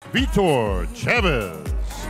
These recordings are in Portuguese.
Vitor Chavez.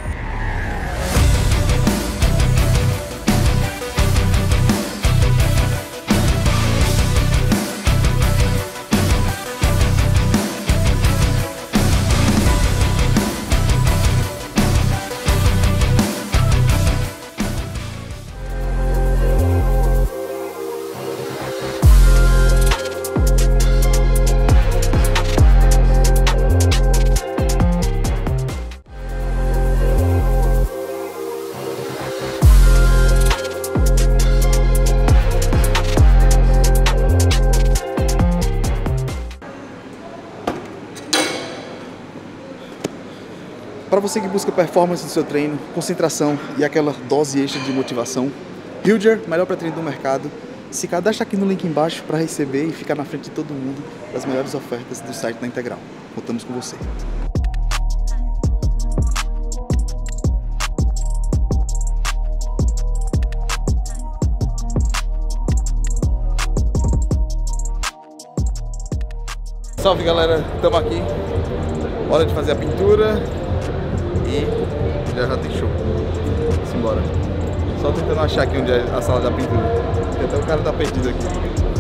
Para você que busca performance no seu treino, concentração e aquela dose extra de motivação, Builder, melhor pré-treino do mercado. Se cadastra aqui no link embaixo para receber e ficar na frente de todo mundo das melhores ofertas do site da Integral. Contamos com você. Salve galera, estamos aqui. Hora de fazer a pintura. E já tem show. Simbora. Só tentando achar aqui onde é a sala da pintura. Porque até o cara tá perdido aqui.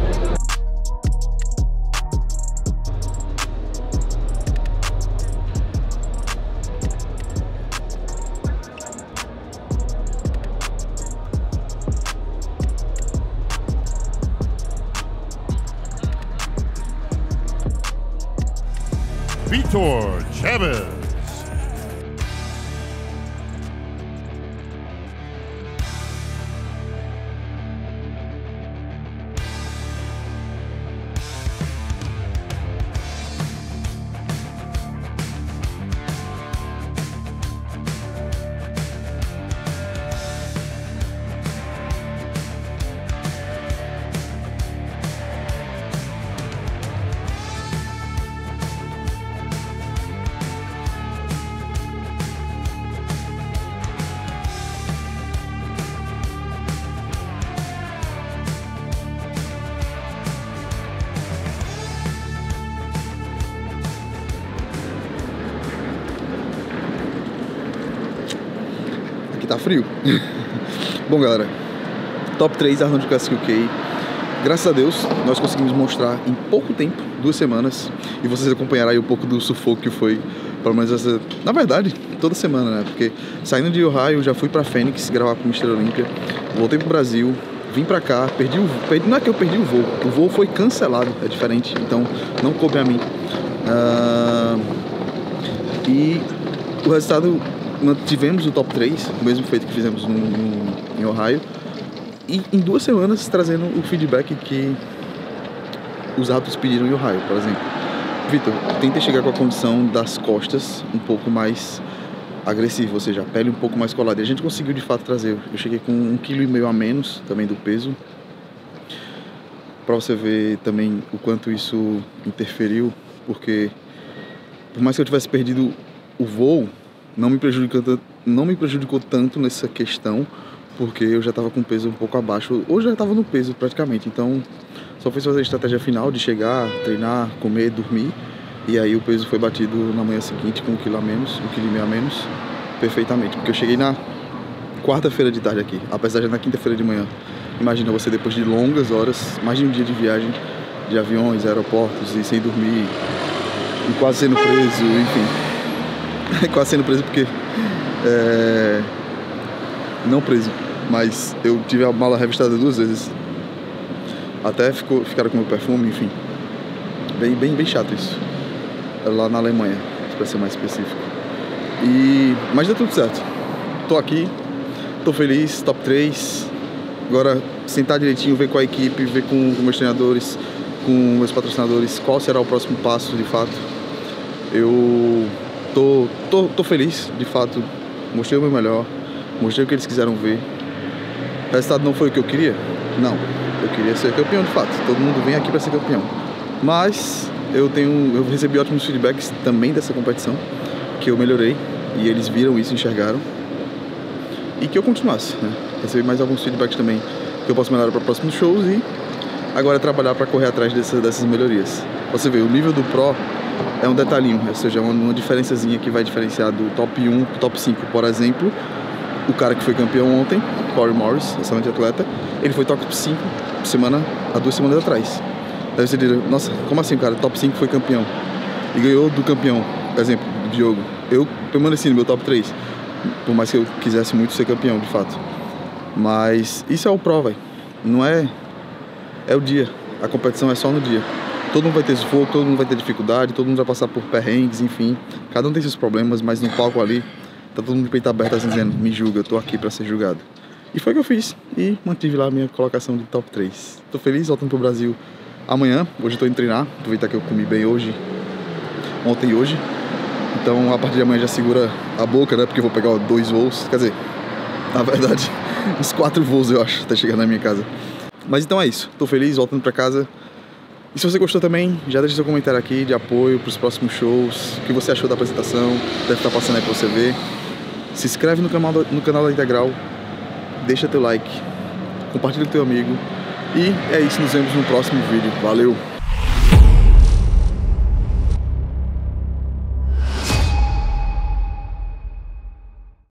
Vitor Chavez. Tá frio. Bom galera, top 3 Arnold Classic UK. Graças a Deus nós conseguimos mostrar em pouco tempo, 2 semanas, e vocês acompanharão aí um pouco do sufoco que foi, pelo menos essa, na verdade, toda semana, né? Porque saindo de Ohio, já fui pra Phoenix gravar com o Mr. Olympia, voltei pro Brasil, vim pra cá, não é que eu perdi o voo foi cancelado, é diferente, então não coube a mim. E o resultado, tivemos o top 3, o mesmo feito que fizemos em Ohio, e em 2 semanas trazendo o feedback que os árbitros pediram em Ohio, por exemplo. Vitor, tenta chegar com a condição das costas um pouco mais agressiva, ou seja, a pele um pouco mais colada. E a gente conseguiu de fato trazer. Eu cheguei com 1,5 kg a menos também do peso, para você ver também o quanto isso interferiu, porque por mais que eu tivesse perdido o voo, não me prejudicou tanto nessa questão, porque eu já estava com o peso um pouco abaixo, ou já estava no peso praticamente, então só fiz fazer a estratégia final de chegar, treinar, comer, dormir, e aí o peso foi batido na manhã seguinte com 1,5 kg a menos, perfeitamente, porque eu cheguei na quarta-feira de tarde aqui, apesar de na quinta-feira de manhã. Imagina você depois de longas horas, mais de um dia de viagem, de aviões, aeroportos, e sem dormir, e quase sendo preso, enfim. Quase sendo preso porque não preso, mas eu tive a mala revistada 2 vezes, até ficaram com o meu perfume, enfim, bem chato isso, lá na Alemanha, para ser mais específico. Mas deu tudo certo, tô aqui, tô feliz, top 3, agora sentar direitinho, ver com a equipe, ver com meus treinadores, com meus patrocinadores, qual será o próximo passo de fato. Eu tô feliz, de fato, mostrei o meu melhor, mostrei o que eles quiseram ver. O resultado não foi o que eu queria? Não, eu queria ser campeão de fato, todo mundo vem aqui para ser campeão. Mas eu recebi ótimos feedbacks também dessa competição, que eu melhorei, e eles viram isso, enxergaram, e que eu continuasse, né? Recebi mais alguns feedbacks também, que eu posso melhorar para próximos shows, e agora é trabalhar para correr atrás dessas melhorias. Você vê, o nível do Pro é um detalhinho, ou seja, uma diferençazinha que vai diferenciar do top 1 pro top 5. Por exemplo, o cara que foi campeão ontem, Corey Morris, excelente atleta, ele foi top 5 há 2 semanas atrás. Aí você diria, nossa, como assim, cara? Top 5 foi campeão e ganhou do campeão, por exemplo, do Diogo. Eu permaneci no meu top 3, por mais que eu quisesse muito ser campeão, de fato. Mas isso é o pro, velho. Não é... É o dia. A competição é só no dia. Todo mundo vai ter sufoco, todo mundo vai ter dificuldade, todo mundo vai passar por perrengues, enfim. Cada um tem seus problemas, mas no palco ali, tá todo mundo de peito aberto assim, dizendo, me julga, eu tô aqui pra ser julgado. E foi o que eu fiz. E mantive lá a minha colocação de top 3. Tô feliz, voltando pro Brasil amanhã. Hoje eu tô indo treinar. Aproveitar que eu comi bem hoje, ontem e hoje. Então a partir de amanhã já segura a boca, né? Porque eu vou pegar 2 voos. Quer dizer, na verdade, uns 4 voos eu acho, até chegar na minha casa. Mas então é isso. Tô feliz, voltando pra casa. E se você gostou também, já deixa seu comentário aqui de apoio pros próximos shows. O que você achou da apresentação? Deve estar passando aí pra você ver. Se inscreve no canal da Integral. Deixa teu like. Compartilha com teu amigo. E é isso, nos vemos no próximo vídeo. Valeu!